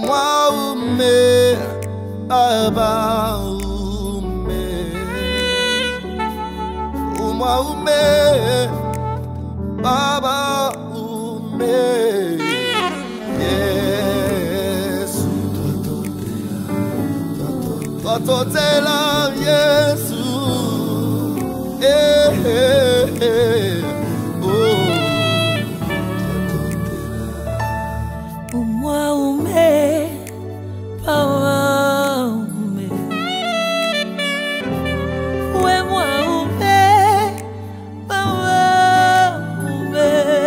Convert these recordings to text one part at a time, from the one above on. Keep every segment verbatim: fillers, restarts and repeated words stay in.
Umwaume, Baba ume, Umwaume, Baba ume, Yesu, Tatotela Yesu, eh eh eh, oh. Umwaume, Baba ume, we mwaume, Baba ume,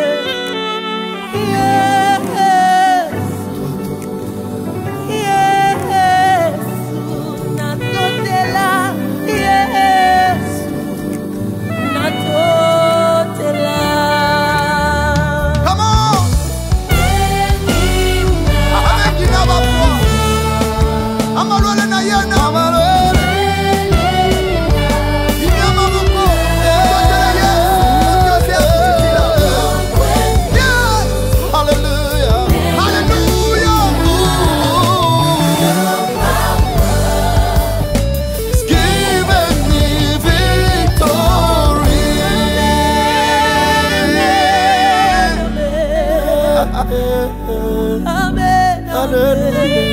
Yesu, Yesu, natotela, Yesu, natotela. Come on! Amalole na yana amalole inyama muko hallelujah hallelujah it's given me victory Amen, hallelujah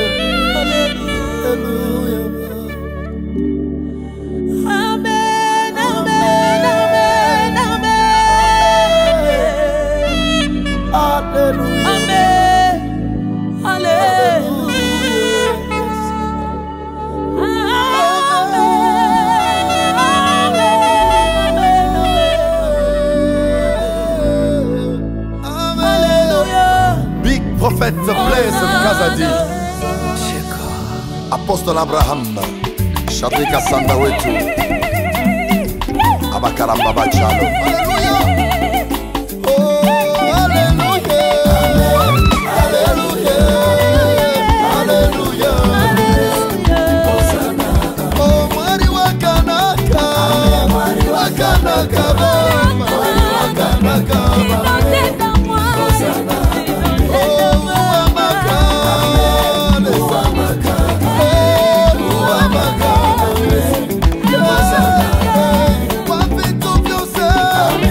Amen, amen, amen, amen. hallelujah Amen, hallelujah. Amen, hallelujah. Big prophet place of Kazadi Apostle Abraham Shatrika Sanda wetu Abakaramba Bachalo. Hallelujah. Oh, hallelujah. Hallelujah. Hallelujah. Oh, Mari wakanaka. Wakanaka bama. Wakanaka bama. One bit of yourself.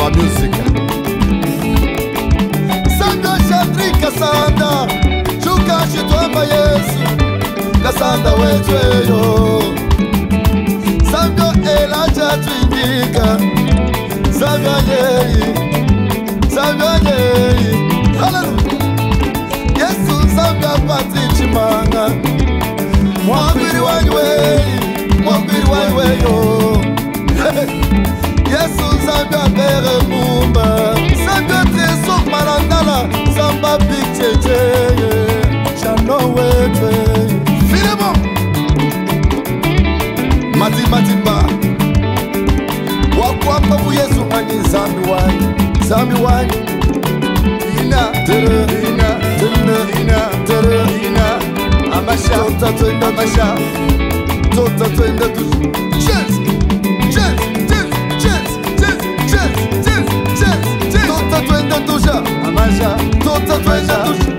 ma musique. Sanga Chandri Kasanda, Chuka Shitwamba Yesu, Kasanda wetweyo. Sanga Elijah Twindika, Sanga Yeyi, Sanga Yeyi. Hallelujah. Yesu Sanga Pati Chimanga, Mwambiri wanywe, Mwambiri wanywe yo. Yesu Sanga Bere Mumba, Sanga Teso Marandala, Samba Big Cheche, Chano Wetwe. Filemon Mati Matimba, Wakwamba mu Yesu Ani Zambi Wani, Zambi Wani. Ina, tere, ina, tere, ina, tere, ina. Amasha, tota twenda, amasha, tota twenda tu. Chance, chance, chance, chance, chance, chance, chance, chance. Tota twenda tu ja, amasha, tota twenda tu.